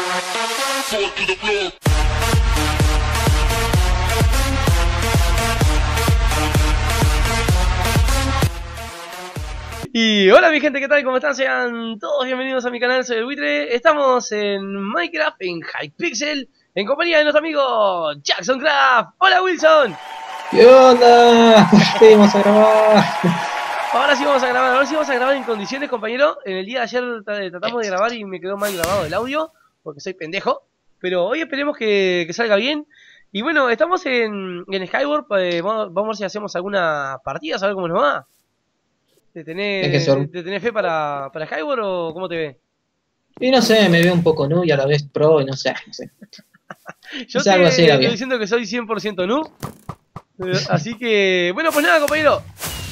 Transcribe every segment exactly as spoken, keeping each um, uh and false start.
Y hola mi gente, ¿qué tal? ¿Cómo están? Sean todos bienvenidos a mi canal, soy el Buitre. Estamos en Minecraft, en Hypixel, en compañía de nuestro amigo Jackson Craft. ¡Hola Wilson! ¿Qué onda? Sí, vamos a grabar. Ahora sí vamos a grabar, ahora sí vamos a grabar en condiciones, compañero. En el día de ayer tratamos de grabar y me quedó mal grabado el audio, porque soy pendejo. Pero hoy esperemos que, que salga bien. Y bueno, estamos en, en Skyward, eh, vamos, vamos a ver si hacemos alguna partida, a ver cómo nos va. ¿Te tenés, Son... ¿te tenés fe para, para Skyward o cómo te ve? Y no sé, me veo un poco noob y a la vez pro y no sé, no sé. Yo o sea, te algo así estoy bien. diciendo que soy cien por ciento noob. Así que, bueno, pues nada, compañero.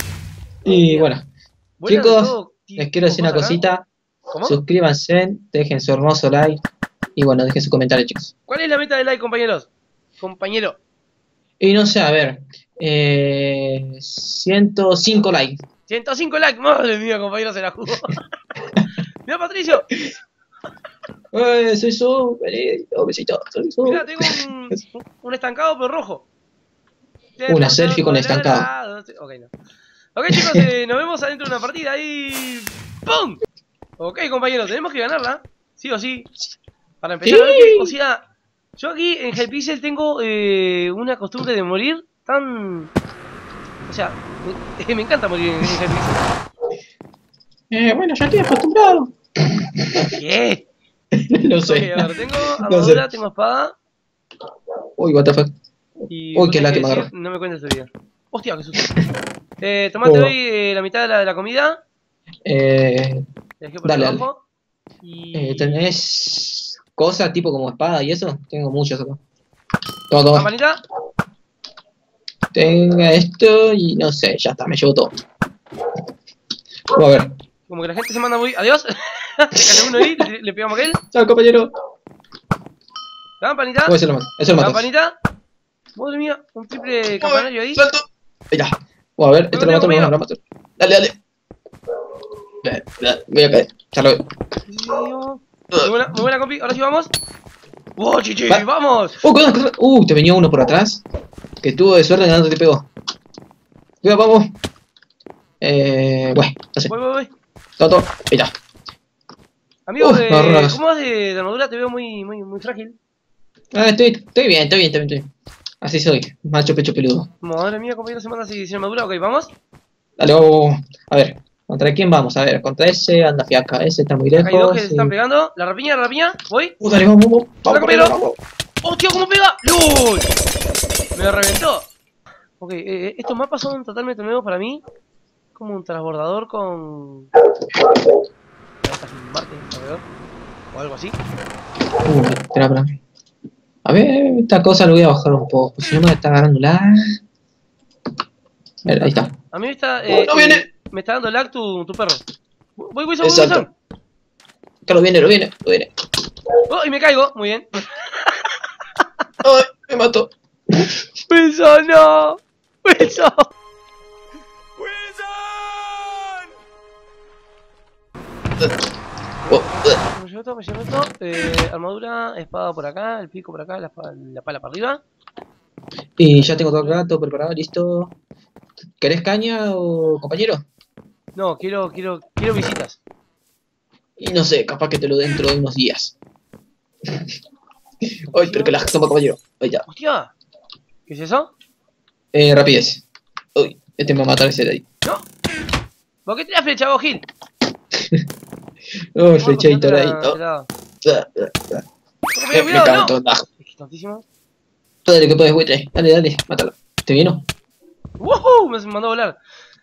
Y bueno, Buena chicos, todo, les quiero decir una cosita. ¿Cómo? Suscríbanse, dejen su hermoso like y bueno, dejen su comentario, chicos. ¿Cuál es la meta de like, compañeros? Compañero. Y no sé, a ver, eh, ciento cinco likes. ciento cinco likes, madre mía, compañero, se la jugó. Mira, Patricio. Eh, soy súper, eh, besito, soy súper. Mira, tengo un, un estancado pero rojo. Una selfie con estancado. Ok, no. Ok, chicos, eh, nos vemos adentro de una partida y... ¡pum! Ok, compañero, tenemos que ganarla, sí o sí. Para empezar, sí. O sea, yo aquí en Hypixel tengo eh, una costumbre de morir tan... O sea, me, me encanta morir en, en Hypixel. Eh, bueno, ya estoy acostumbrado. ¿Qué? No sé. Okay, a ver, tengo armadura, no sé. Tengo espada. Uy, what the fuck. Y Uy, qué la que me agarró. No me cuentes tu vida. Hostia, qué susto. Eh, tomate oh. hoy eh, la mitad de la, de la comida. Eh... Por dale, dale. Y... Eh, ¿tenés cosas tipo como espada y eso? Tengo muchas acá. Toma, toma. ¿Campanita? Tenga esto y no sé, ya está, me llevo todo. Vamos a ver. Como que la gente se manda muy... Adiós. Se uno ahí, le, le pegamos a aquel. Chao, compañero. Campanita. Oh, eso lo mato. Eso lo mato. Campanita. Madre mía, un triple campanario ahí. ¡Salto! Ahí está. Vamos a ver, este lo mato, lo mato. Dale, dale. Voy a caer. Ya lo veo. Muy buena, muy buena, compi. Ahora sí vamos. ¡Wow, chichi! Va. ¡Vamos! ¡Uh, cuidado, cuidado! ¡Uh! Te venía uno por atrás. Que tuvo de suerte que no te pegó. Cuidado, vamos. Eh. Bueno, no sé. Voy, voy, voy. Todo, todo. Ahí está. Amigo, uh, eh, ¿cómo vas de, de armadura? Te veo muy, muy, muy frágil. Ah, estoy, estoy bien, estoy bien, estoy bien, estoy bien. Así soy, macho pecho peludo. Madre mía, compañero, se manda así sin armadura. Ok, ¿vamos? Dale, vamos. A ver, ¿contra quién vamos? A ver, contra ese, anda fiaca, ese está muy lejos. Hay dos que se y... están pegando. La rapiña, la rapiña, voy. Uh, dale, vamos, vamos. Vamos, compañero. Vamos. ¡Hostia, cómo pega! ¡Lul! Me lo reventó. Ok, eh, estos mapas son totalmente nuevos para mí. Como un transbordador con... Marte, alrededor. O algo así. Uh, espera, espera. A ver, esta cosa lo voy a bajar un poco, si no me está agarrando lag. A ver, ahí está. A mí me está... Eh, ¡No viene! Eh, me está dando lag tu, tu perro. Voy, Wilson, voy, Wilson. Que lo viene, lo viene, lo viene. Oh, y me caigo, muy bien. Ay, me mató. Wilson, no. Wilson. Wilson. Oh, me llevo todo, me llevo todo. Eh, armadura, espada por acá, el pico por acá, la, la pala para arriba. Y ya tengo todo acá, todo preparado, listo. ¿Querés caña o compañero? No, quiero, quiero, quiero visitas. Y no sé, capaz que te lo dé dentro de unos días. Ay, pero que la toma, compañero. Ahí ya. Hostia. ¿Qué es eso? Eh, rapidez. Uy, este me va a matar ese de ahí. No. ¿Por qué tiras flecha, vos, Gil? Uy, flechadito ahí. Me cago en todo bajo. Dale, que puedes, buitre. Dale, dale, mátalo. ¿Te vino? ¡Woohoo! Me mandó a volar.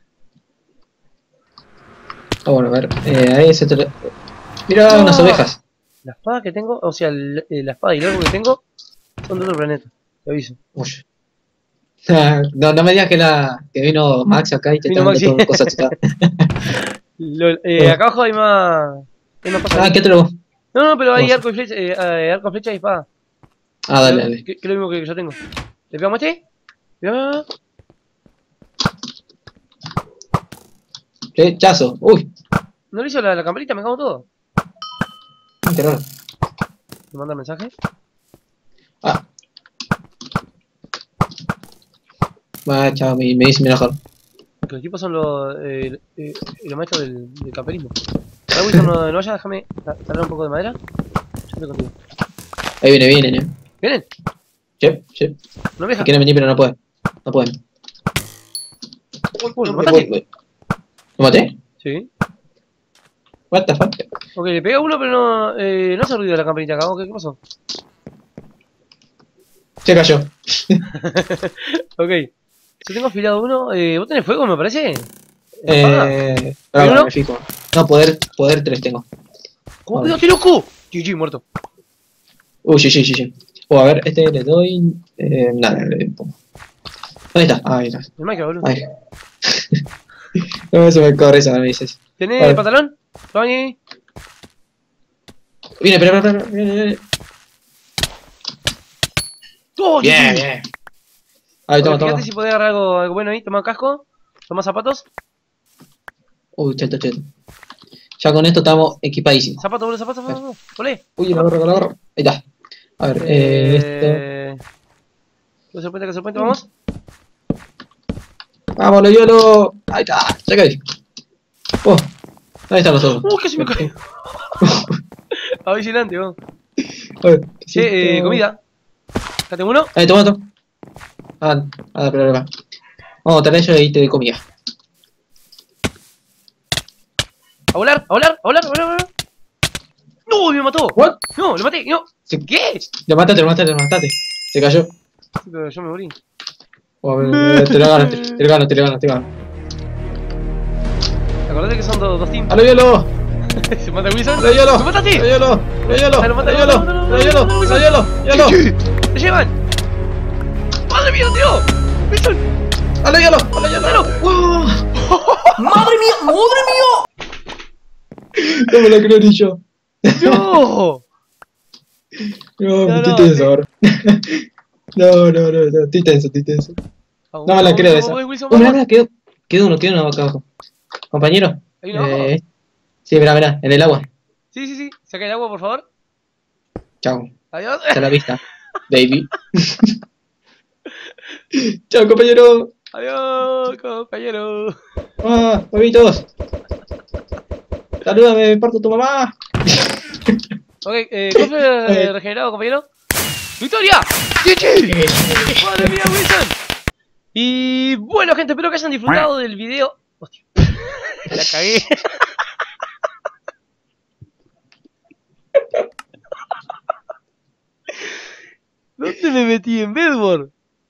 Ah, bueno, a ver. Eh, ahí se te... Mira, oh, unas ovejas. La espada que tengo, o sea, el, la espada y el arco que tengo son de otro planeta. Te aviso. Uy. No, no me digas que, la, que vino Max acá y te está dando todo cosas chetadas. eh, acá abajo hay más... Hay más cosas. Ah, ¿qué otro? No, no, pero hay arco y flecha, eh, arco, flecha y espada. Ah, dale, dale. Que, que es lo mismo que yo tengo. ¿Le pegamos a este? Mira. Flechazo. Uy. No le hizo la, la camperita, me cago todo. Qué raro. Me manda mensaje. Ah. Va, chao, me, me dice mejor. Los equipos son los, eh, eh, los maestros del, del camperismo. Ahora Wilson, no, no vaya, déjame talar un poco de madera. Yo estoy contigo. Ahí viene, vienen, eh. ¿Vienen? Sí, sí. No me deja. Si quieren venir, pero no pueden. No pueden. Uy, uy, ¿lo Voy, mataste? voy. ¿Lo maté? Sí. What the fuck? Ok, le pegué a uno, pero no, eh, no hace ruido la campanita acá. ¿Qué, qué pasó? Se cayó. Ok. Yo tengo afilado uno. Eh, ¿Vos tenés fuego, me parece? Eh. ¿Hay Ahora uno? me fijo. No, poder, poder tres tengo. ¿Cómo pegaste, loco? G G, muerto. Uy, sí, sí, sí, sí. Oh, a ver, este le doy. Eh, nada, le pongo. ¿Dónde está? Ah, ahí está. El Minecraft, boludo. Ahí. No se me corre esa, me dices. ¿Tenés Vale. pantalón? Tony. Viene, espera, espera, espera, viene, viene. ¡Oh, Bien, G G! bien. Ahí, Ok, toma, fíjate toma. si podés agarrar algo, algo bueno ahí. Toma casco. Toma zapatos. Uy, cheto, cheto. Ya con esto estamos equipadísimos. Zapatos, boludo, zapatos, zapatos. Olé. Uy, la agarro, la agarro. Ahí está. A ver, eh, esto. Eh... Que se puente, que se puente, vamos. ¡Vámonos, Yolo! Ahí está, ya caí. Oh, ahí están los otros. ¡Uh, que se me cae! Avicinante, vamos. A ver, Che, eh, comida. Acá tengo uno. Ahí, toma, toma. Ah, ah, espera, espera. Vamos a traer eso y te doy comida. A volar, a volar, a volar, a volar, a volar. ¡No! ¡Me mató! ¿What? ¡No! ¡Lo maté! ¡No! Se... ¿Qué? Lo mataste, lo mataste, lo mataste. Se cayó. Sí, pero yo me morí. Oh, a ver, eh, te lo gano, te, te lo gano, te lo gano, te lo gano. Acordate que son dos, dos teams. ¡A lo Yolo! ¿Se mata Wilson? ¡A lo Yolo! ¡Lo mataste! ¡A lo Yolo! ¡A lo Yolo! Ah, lo ¡A mata, lo lo Yolo! mata, lo ¡A mata, lo Yolo! lo ¡A mata, lo Yolo! ¡Yolo! ¡Lo llevan! ¡Madre mía, tío! ¡Wilson! ¡A lo Yolo! ¡A lo Yolo! ¡Oh! ¡Madre mía! ¡Madre mía! No me lo creo ni yo. ¡No! No, No, estoy no, tenso sí. ahora. No, no, no, no, estoy tenso, estoy tenso. Vamos, No me la vamos, creo vamos, esa. vamos, Wilson, Oh, mirá, vamos. mirá, quedó, quedó uno, quedó uno acá abajo. Compañero. ¿Hay uno abajo? Eh, sí, mirá, mirá, en el agua. Sí, sí, sí. Saca el agua, por favor. Chao. Adiós. Hasta la vista, baby. Chao, compañero. Adiós, compañero. Ah, huevitos. Salúdame, me parto tu mamá. Ok, eh, cofre eh, regenerado, compañero. ¡Victoria! ¡G G! ¡Madre mía, Wilson! Y bueno, gente, espero que hayan disfrutado del video. Hostia, la cagué. ¿Dónde me metí? ¿En Bedwars?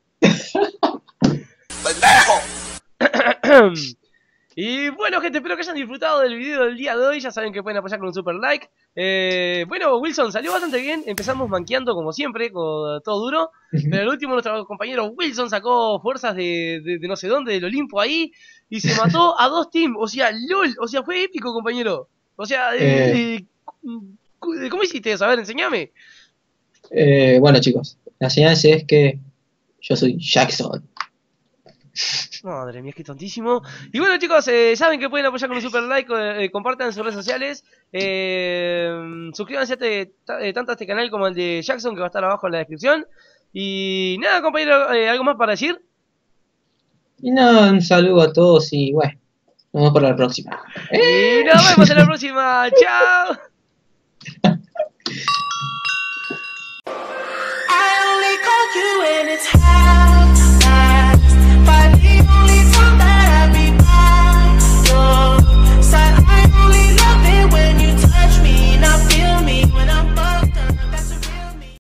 Y bueno, gente, espero que hayan disfrutado del video del día de hoy. Ya saben que pueden apoyar con un super like. eh, Bueno, Wilson, salió bastante bien. Empezamos manqueando como siempre, con todo duro. Pero el último nuestro compañero Wilson sacó fuerzas de, de, de no sé dónde, del Olimpo ahí. Y se mató a dos teams. O sea, LOL, o sea, fue épico, compañero. O sea, eh, eh, ¿cómo hiciste eso? A ver, enséñame. Eh, bueno, chicos, la señal es que yo soy Jackson. Madre mía, es que es tontísimo. Y bueno, chicos, eh, saben que pueden apoyar con un super like, eh, compartan en sus redes sociales, eh, suscríbanse a este, eh, tanto a este canal como al de Jackson, que va a estar abajo en la descripción. Y nada, compañero, eh, ¿algo más para decir? Y nada, un saludo a todos y bueno, nos vemos para la próxima. Y nos vemos en la próxima. ¡Chao! I only call you when it's